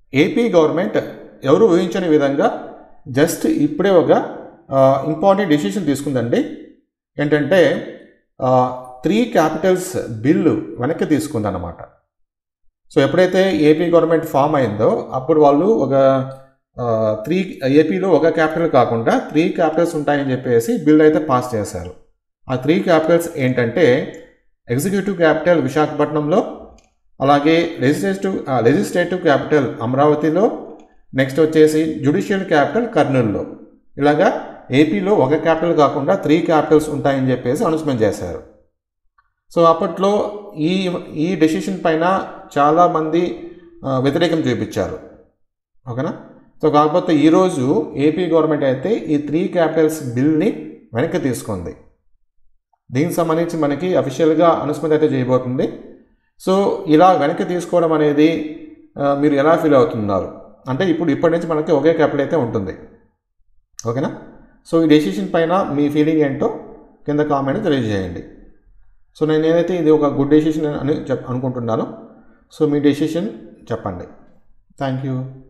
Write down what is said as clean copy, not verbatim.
AP government ఎవరు ఊహించని విధంగా జస్ట్ ఇప్పుడే ఒక ఇంపార్టెంట్ డెసిషన్ తీసుకుందండి. ఏంటంటే 3 క్యాపిటల్స్ బిల్లు వెనక్కి తీసుకుందన్నమాట. సో ఎప్పుడైతే ఏపీ గవర్నమెంట్ ఫామ్ అయిందో అప్పుడు వాళ్ళు ఒక ఏపీలో ఒక క్యాపిటల్ కాకుండా 3 క్యాపిటల్స్ ఉంటాయని చెప్పేసి బిల్ అయితే పాస్ చేశారు. ఆ 3 క్యాపిటల్స్ ఏంటంటే ఎగ్జిక్యూటివ్ క్యాపిటల్ విశాఖపట్నంలో, అలాగే లెజిస్లేటివ్ క్యాపిటల్ అమరావతిలో, నెక్స్ట్ వచ్చేసి జ్యుడిషియల్ క్యాపిటల్ కర్నూలులో. ఇలాగా ఏపీలో ఒక క్యాపిటల్ కాకుండా 3 క్యాపిటల్స్ ఉంటాయని చెప్పేసి అనౌన్స్మెంట్ చేశారు. సో అప్పట్లో ఈ డెసిషన్ పైన చాలామంది వ్యతిరేకం చూపించారు. ఓకేనా. సో కాకపోతే ఈరోజు ఏపీ గవర్నమెంట్ అయితే ఈ 3 క్యాపిటల్స్ బిల్ని వెనక్కి తీసుకుంది. దీనికి సంబంధించి మనకి అఫీషియల్గా అనౌన్స్మెంట్ అయితే చేయబోతుంది. సో ఇలా వెనక్కి తీసుకోవడం అనేది మీరు ఎలా ఫీల్ అవుతున్నారు అంటే ఇప్పటి నుంచి మనకి ఒకే క్యాపిటల్ అయితే ఉంటుంది. ఓకేనా. సో ఈ డెసిషన్ పైన మీ ఫీలింగ్ ఏంటో కింద కామెంట్ తెలియజేయండి. సో నేనైతే ఇది ఒక గుడ్ డెసిషన్ అని అనుకుంటున్నాను. సో మీ డెసిషన్ చెప్పండి. Thank you.